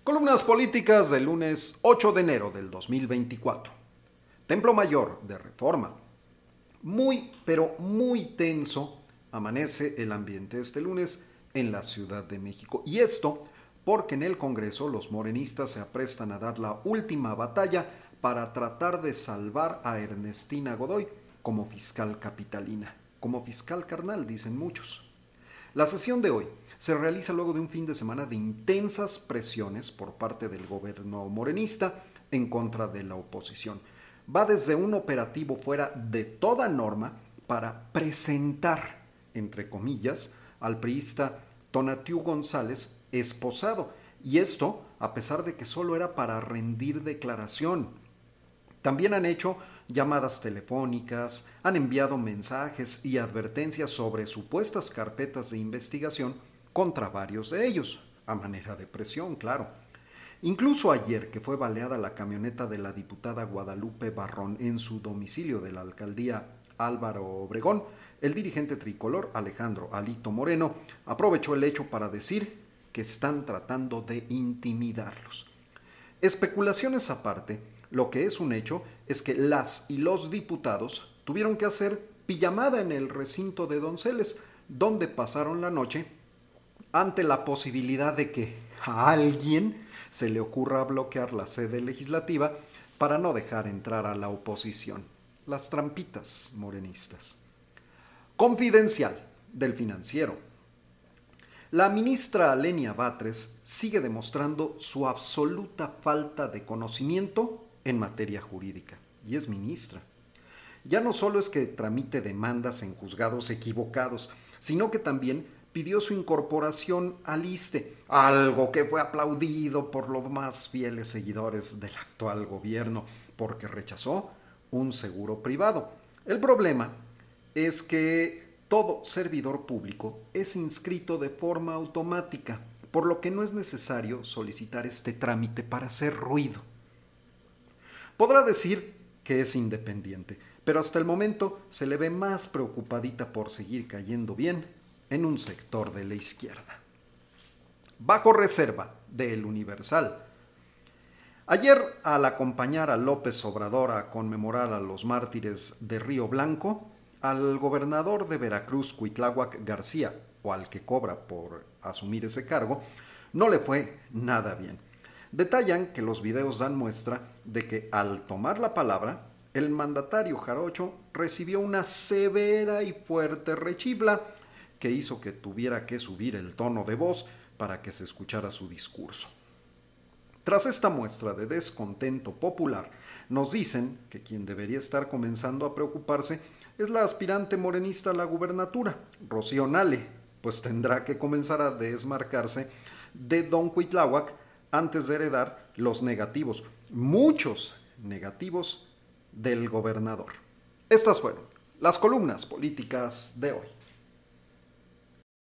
Columnas políticas del lunes 8 de enero del 2024. Templo Mayor de Reforma. Muy, pero muy tenso amanece el ambiente este lunes en la Ciudad de México. Y esto porque en el Congreso los morenistas se aprestan a dar la última batalla para tratar de salvar a Ernestina Godoy como fiscal capitalina, como fiscal carnal, dicen muchos. La sesión de hoy se realiza luego de un fin de semana de intensas presiones por parte del gobierno morenista en contra de la oposición. Va desde un operativo fuera de toda norma para presentar, entre comillas, al priista Tonatiuh González esposado. Y esto a pesar de que solo era para rendir declaración. También han hecho llamadas telefónicas, han enviado mensajes y advertencias sobre supuestas carpetas de investigación contra varios de ellos, a manera de presión, claro. Incluso ayer, que fue baleada la camioneta de la diputada Guadalupe Barrón en su domicilio de la alcaldía Álvaro Obregón, el dirigente tricolor Alejandro Alito Moreno aprovechó el hecho para decir que están tratando de intimidarlos. Especulaciones aparte, lo que es un hecho es que las y los diputados tuvieron que hacer pijamada en el recinto de Donceles, donde pasaron la noche ante la posibilidad de que a alguien se le ocurra bloquear la sede legislativa para no dejar entrar a la oposición. Las trampitas morenistas. Confidencial del Financiero. La ministra Lenia Batres sigue demostrando su absoluta falta de conocimiento en materia jurídica, y es ministra. Ya no solo es que tramite demandas en juzgados equivocados, sino que también pidió su incorporación al ISSSTE, algo que fue aplaudido por los más fieles seguidores del actual gobierno, porque rechazó un seguro privado. El problema es que todo servidor público es inscrito de forma automática, por lo que no es necesario solicitar este trámite para hacer ruido. Podrá decir que es independiente, pero hasta el momento se le ve más preocupadita por seguir cayendo bien en un sector de la izquierda. Bajo reserva de El Universal. Ayer, al acompañar a López Obrador a conmemorar a los mártires de Río Blanco, al gobernador de Veracruz, Cuitláhuac García, o al que cobra por asumir ese cargo, no le fue nada bien. Detallan que los videos dan muestra de que al tomar la palabra, el mandatario jarocho recibió una severa y fuerte rechifla que hizo que tuviera que subir el tono de voz para que se escuchara su discurso. Tras esta muestra de descontento popular, nos dicen que quien debería estar comenzando a preocuparse es la aspirante morenista a la gubernatura, Rocío Nale, pues tendrá que comenzar a desmarcarse de don Cuitláhuac antes de heredar los negativos, muchos negativos del gobernador. Estas fueron las columnas políticas de hoy.